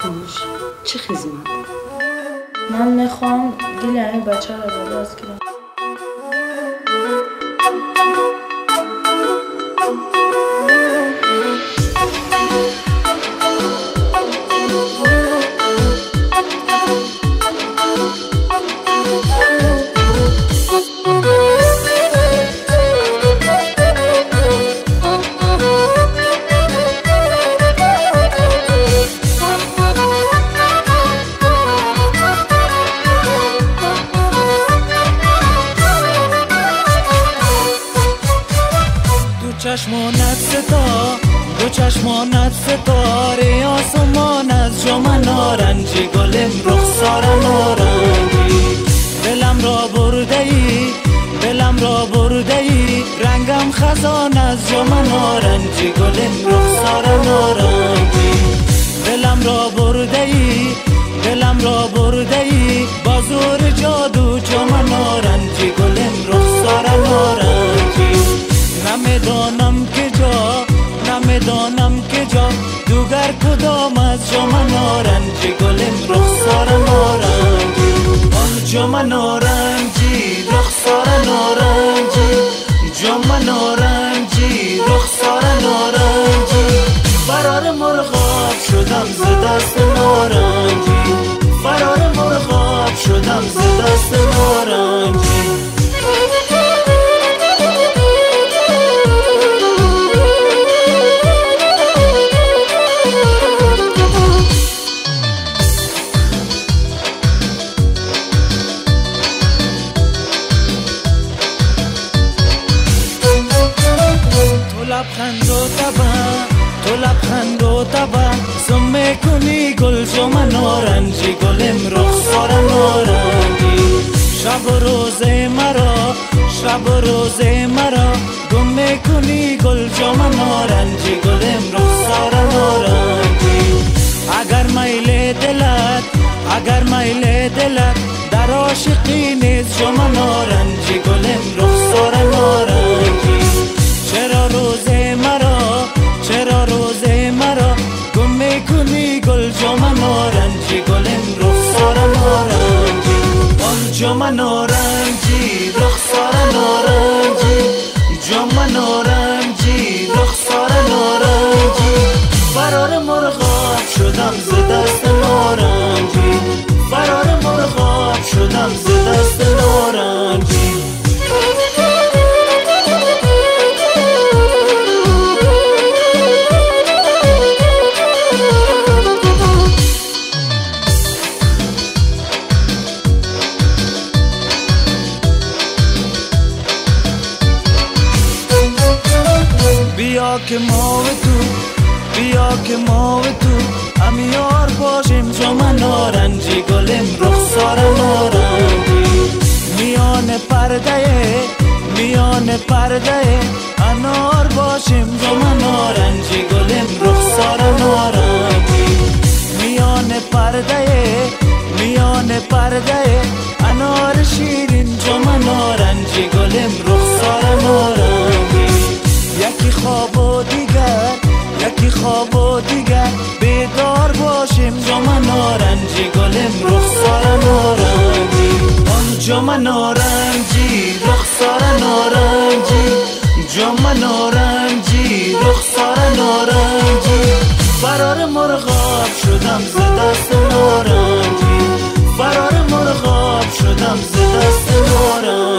باش چه خدمت؟ من میخوام دل این بچه را باز کنم. دو چشمانت ستاره آسمان از جام نارنجی گلم رخسار نارنجی دلم را برده ای رنگم خزان از جام نارنجی گلم رخسار نارنجی دلم را برده ای با زور جادو جام نارنجی گلم رخسار نارنجی نمیدانم که جا دوگر کدام از جام نارنجی گلم رخسار نارنجی آه جام نارنجی رخسار نارنجی جام نارنجی رخسار نارنجی فرار مرغاب شدم ز دست نارنجی فرار مرغاب شدم ز دست نارنجی تو لبخند و تبا زم میکنی گل جام نارنجی گلم رخسار نارنجی شب و روز مرا گم میکنی گل جام نارنجی گلم رخسار نارنجی اگر میل دلت در عاشقی نیست جام نارنجی گلم رخسار نارنجی چرا روز مرا گم میکنی گل جام نارنجی گلم رخسار نارنجی آه جام نارنجی رخسار نارنجی جام نارنجی رخسار نارنجی فرار مرغاب شدم ز دست نارنجی فرار مرغاب شدم ز دست نارنجی بیا که ما و تو امیار باشیم جام نارنجی گلم رخسار نارنجی میان پرده انار باشیم جام نارنجی گلم رخسار نارنجی میان پرده انار شیرین جام نارنجی گلم رخسار نارنجی یکی خواب و دیگر بیدار باشیم جام نارنجی گلم رخسار نارنجی آن جام نارنجی رخسار نارنجی جام نارنجی رخسار نارنجی فرار مرغاب شدم ز دست نارنجی فرار مرغاب شدم ز دست نارنجی